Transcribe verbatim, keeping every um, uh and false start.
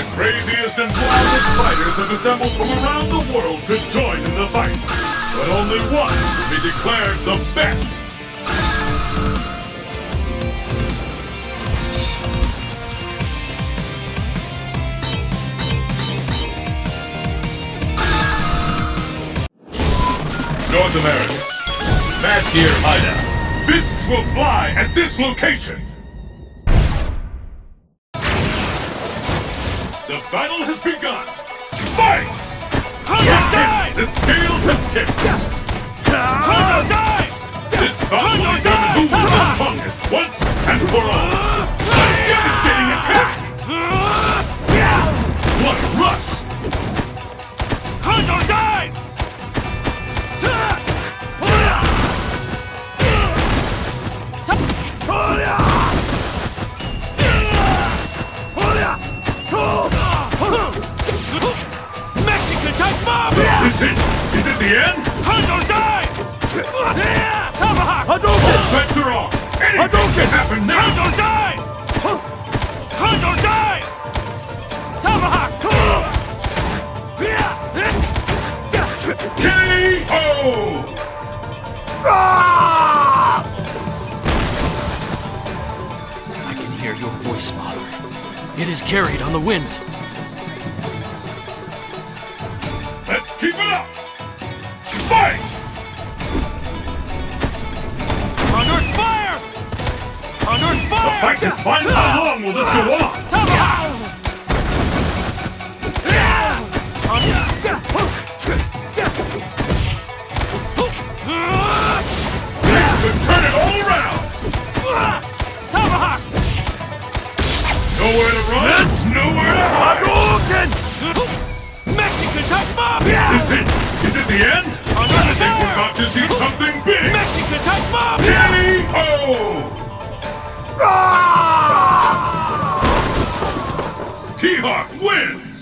craziest and wildest fighters have assembled from around the world to join in the fight. But only one will be declared the best. North America. Mad Gear Hideout. Fists will fly at this location. The battle has begun! Fight! Yes, the scales have tipped! This bout will determine who is the strongest once and for all! A devastating attack! What a rush! Is it? Is it the end? Hondo die! Tomahawk! Hadouken! All bets are off! Anything can happen now! Hondo die! Hondo die! Tomahawk! K O! I can hear your voice, Father. It is carried on the wind. Let's keep it up! Fight! Condor's fire! Condor's The fire! fight is fine! How long will this go on? Tomahawk! Just turn it all around! Tomahawk! Nowhere to run! Nowhere to hide! Mexican type mob! Is it? Is it the end? I think we're about to see something big! Mexican type mob! K O! T-Hawk wins!